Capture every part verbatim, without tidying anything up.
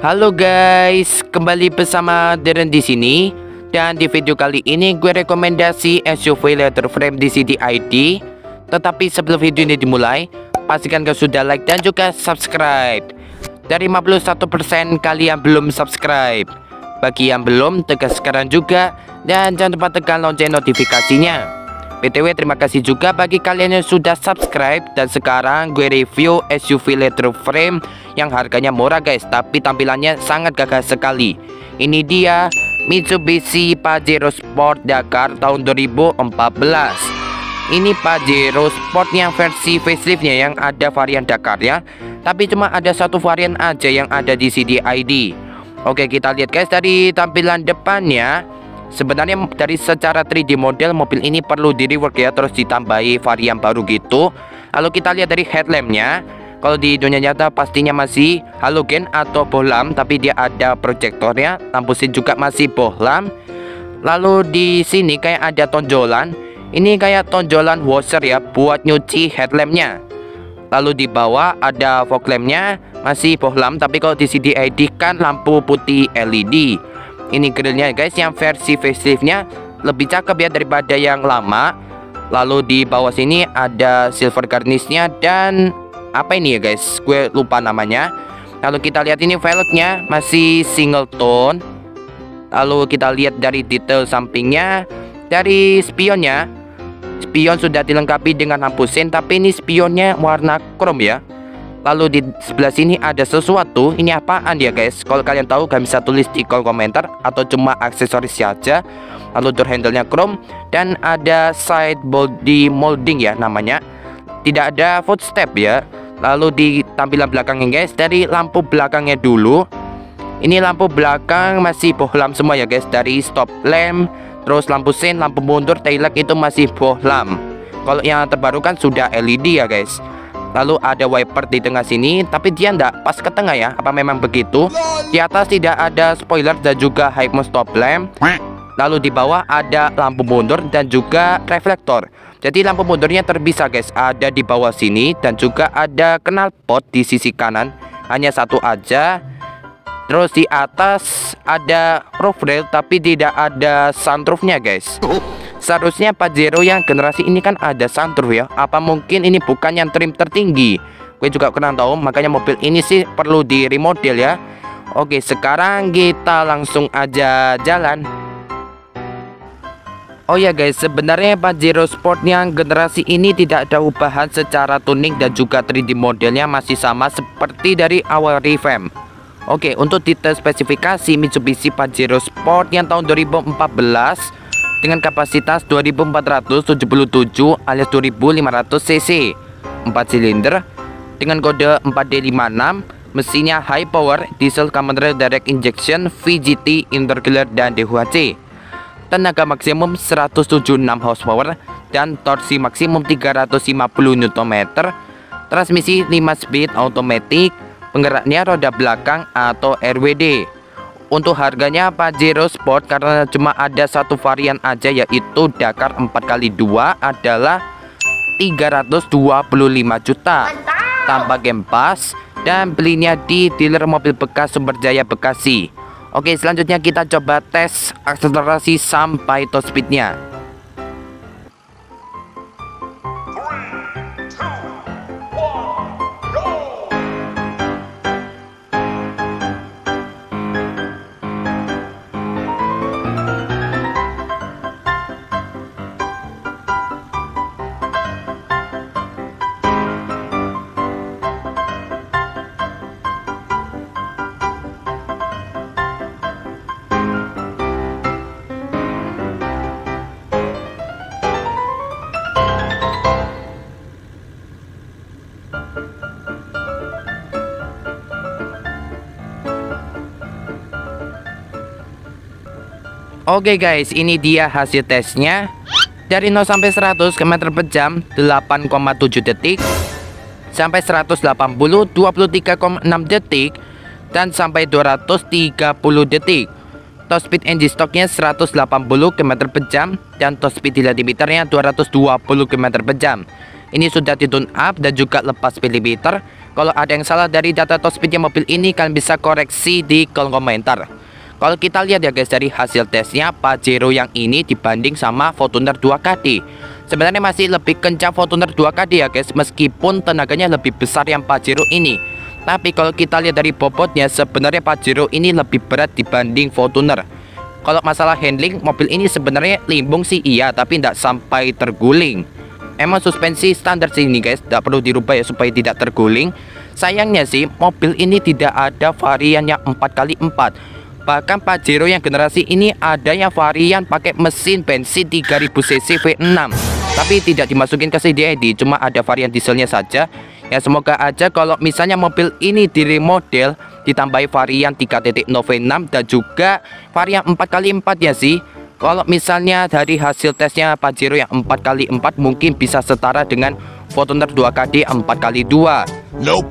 Halo guys, kembali bersama Darren di sini. Dan di video kali ini gue rekomendasi S U V leather frame D C D I D. Tetapi sebelum video ini dimulai, pastikan kau sudah like dan juga subscribe. Dari lima puluh satu persen kalian belum subscribe. Bagi yang belum, tekan sekarang juga. Dan jangan lupa tekan lonceng notifikasinya. B T W terima kasih juga bagi kalian yang sudah subscribe. Dan sekarang gue review S U V leather frame yang harganya murah guys, tapi tampilannya sangat gagah sekali. Ini dia Mitsubishi Pajero Sport Dakar tahun dua ribu empat belas. Ini Pajero Sport yang versi faceliftnya yang ada varian Dakar ya, tapi cuma ada satu varian aja yang ada di C D I D. Oke, kita lihat guys dari tampilan depannya. Sebenarnya dari secara tiga D model mobil ini perlu di rework ya, terus ditambahi varian baru gitu. Lalu kita lihat dari headlampnya. Kalau di dunia nyata pastinya masih halogen atau bohlam, tapi dia ada proyektornya. Lampu sin juga masih bohlam. Lalu di sini kayak ada tonjolan. Ini kayak tonjolan washer ya, buat nyuci headlampnya. Lalu di bawah ada fog lampnya, masih bohlam, tapi kalau di C D I D kan lampu putih L E D. Ini grillnya guys, yang versi faceliftnya lebih cakep ya daripada yang lama. Lalu di bawah sini ada silver garnishnya dan apa ini ya guys, gue lupa namanya. Lalu kita lihat ini velgnya masih single tone. Lalu kita lihat dari detail sampingnya. Dari spionnya, spion sudah dilengkapi dengan lampu sen, tapi ini spionnya warna chrome ya. Lalu di sebelah sini ada sesuatu. Ini apaan ya guys? Kalau kalian tahu kalian bisa tulis di kolom komentar, atau cuma aksesoris saja. Lalu door handle-nya chrome dan ada side body molding ya namanya. Tidak ada footstep ya. Lalu di tampilan belakangnya guys, dari lampu belakangnya dulu. Ini lampu belakang masih bohlam semua ya guys, dari stop lamp, terus lampu sen, lampu mundur, tail light itu masih bohlam. Kalau yang terbaru kan sudah L E D ya guys. Lalu ada wiper di tengah sini, tapi dia ndak pas ke tengah ya. Apa memang begitu? Di atas tidak ada spoiler dan juga high mode stop lamp. Lalu di bawah ada lampu mundur dan juga reflektor. Jadi lampu mundurnya terpisah guys, ada di bawah sini. Dan juga ada knalpot di sisi kanan, hanya satu aja. Terus di atas ada roof rail, tapi tidak ada sunroofnya guys. Seharusnya Pajero yang generasi ini kan ada sunroof ya. Apa mungkin ini bukan yang trim tertinggi? Gue juga kurang tahu, makanya mobil ini sih perlu di remodel ya. Oke, sekarang kita langsung aja jalan. Oh ya guys, sebenarnya Pajero Sport yang generasi ini tidak ada ubahan secara tuning dan juga tiga D modelnya masih sama seperti dari awal revamp. Oke, untuk detail spesifikasi Mitsubishi Pajero Sport yang tahun dua ribu empat belas dengan kapasitas dua ribu empat ratus tujuh puluh tujuh alias dua ribu lima ratus cc, empat silinder dengan kode empat D lima enam, mesinnya high power, diesel common rail direct injection, V G T, intercooler dan D H C. Tenaga maksimum seratus tujuh puluh enam horsepower dan torsi maksimum tiga ratus lima puluh newton meter. Transmisi lima speed automatic, penggeraknya roda belakang atau R W D. Untuk harganya Pajero Sport karena cuma ada satu varian aja yaitu Dakar empat kali dua adalah tiga ratus dua puluh lima juta tanpa game pass dan belinya di dealer mobil bekas Sumberjaya Bekasi. Oke, selanjutnya kita coba tes akselerasi sampai top speednya. Oke guys, ini dia hasil tesnya. Dari nol sampai seratus kilometer per jam delapan koma tujuh detik, sampai seratus delapan puluh dua puluh tiga koma enam detik, dan sampai dua ratus tiga puluh detik. Top speed engine stoknya seratus delapan puluh kilometer per jam dan top speed di limiternya dua ratus dua puluh kilometer per jam. Ini sudah di tune up dan juga lepas speedometer. Kalau ada yang salah dari data top speednya mobil ini, kalian bisa koreksi di kolom komentar. Kalau kita lihat ya guys, dari hasil tesnya Pajero yang ini dibanding sama Fortuner dua K D, sebenarnya masih lebih kencang Fortuner dua K D ya guys, meskipun tenaganya lebih besar yang Pajero ini. Tapi kalau kita lihat dari bobotnya, sebenarnya Pajero ini lebih berat dibanding Fortuner. Kalau masalah handling, mobil ini sebenarnya limbung sih iya, tapi tidak sampai terguling. Emang suspensi standar sih ini guys, tidak perlu dirubah ya supaya tidak terguling. Sayangnya sih mobil ini tidak ada varian yang empat kali empat. Bahkan Pajero yang generasi ini ada yang varian pakai mesin bensin tiga ribu cc V enam, tapi tidak dimasukin ke C D I D, cuma ada varian dieselnya saja. Ya semoga aja kalau misalnya mobil ini di remodel ditambahi varian tiga titik nol V enam dan juga varian empat kali empat ya sih. Kalau misalnya dari hasil tesnya Pajero yang empat kali empat mungkin bisa setara dengan Fortuner dua K D empat kali dua. Nope.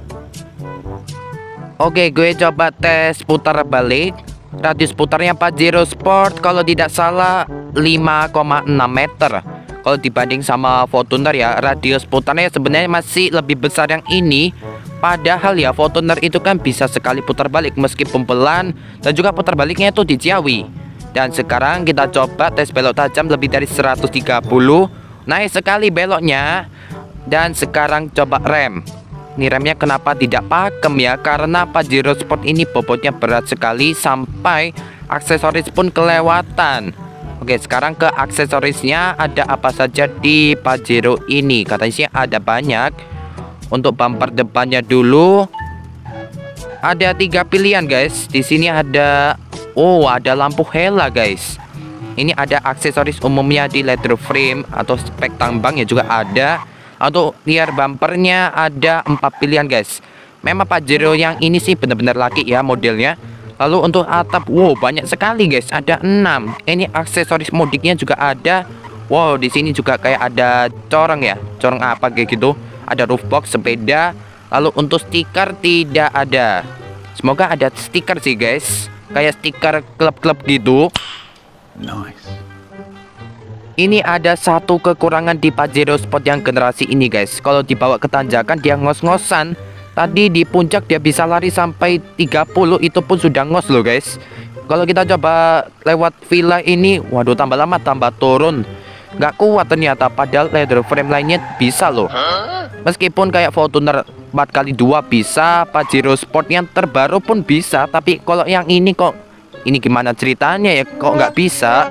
Oke, gue coba tes putar balik. Radius putarnya Pajero Sport kalau tidak salah lima koma enam meter. Kalau dibanding sama Fortuner ya, radius putarnya sebenarnya masih lebih besar yang ini. Padahal ya Fortuner itu kan bisa sekali putar balik meskipun pelan, dan juga putar baliknya itu di Ciawi. Dan sekarang kita coba tes belok tajam lebih dari seratus tiga puluh. Naik sekali beloknya. Dan sekarang coba rem. Ini remnya kenapa tidak pakem ya? Karena Pajero Sport ini bobotnya berat sekali sampai aksesoris pun kelewatan. Oke, sekarang ke aksesorisnya ada apa saja di Pajero ini? Katanya sih ada banyak. Untuk bumper depannya dulu ada tiga pilihan guys. Di sini ada, oh ada lampu hela guys. Ini ada aksesoris umumnya di leather frame atau spek tambang ya juga ada. Untuk rear bumpernya ada empat pilihan guys. Memang Pajero yang ini sih benar-benar laki ya modelnya. Lalu untuk atap, wow banyak sekali guys, ada enam. Ini aksesoris modiknya juga ada. Wow, di sini juga kayak ada corong ya, corong apa kayak gitu. Ada roof box sepeda. Lalu untuk stiker tidak ada. Semoga ada stiker sih guys, kayak stiker klub-klub gitu. Nice. Ini ada satu kekurangan di Pajero Sport yang generasi ini guys. Kalau dibawa ke tanjakan dia ngos-ngosan. Tadi di puncak dia bisa lari sampai tiga puluh, itu pun sudah ngos loh guys. Kalau kita coba lewat villa ini, waduh tambah lama tambah turun. Nggak kuat ternyata, padahal leather frame lainnya bisa loh. Meskipun kayak Fortuner empat kali dua bisa, Pajero Sport yang terbaru pun bisa. Tapi kalau yang ini kok, ini gimana ceritanya ya, kok nggak bisa.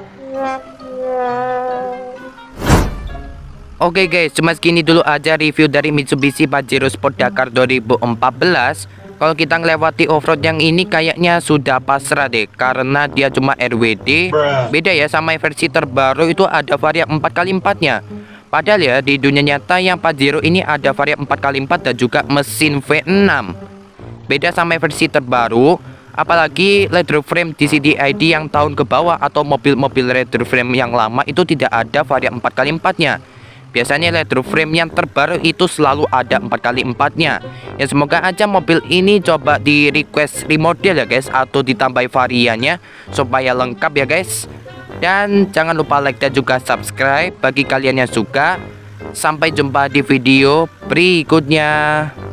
Oke guys, cuma segini dulu aja review dari Mitsubishi Pajero Sport Dakar dua ribu empat belas. Kalau kita ngelewati offroad yang ini kayaknya sudah pasrah deh, karena dia cuma R W D. Beda ya sama versi terbaru, itu ada varian empat kali empat nya. Padahal ya di dunia nyata yang Pajero ini ada varian empat kali empat dan juga mesin V enam. Beda sama versi terbaru. Apalagi leather frame di C D I D yang tahun ke bawah atau mobil-mobil leather frame yang lama itu tidak ada varian empat kali empat nya. Biasanya leather frame yang terbaru itu selalu ada empat kali empat nya. Ya semoga aja mobil ini coba di request remodel ya guys, atau ditambahi variannya supaya lengkap ya guys. Dan jangan lupa like dan juga subscribe bagi kalian yang suka. Sampai jumpa di video berikutnya.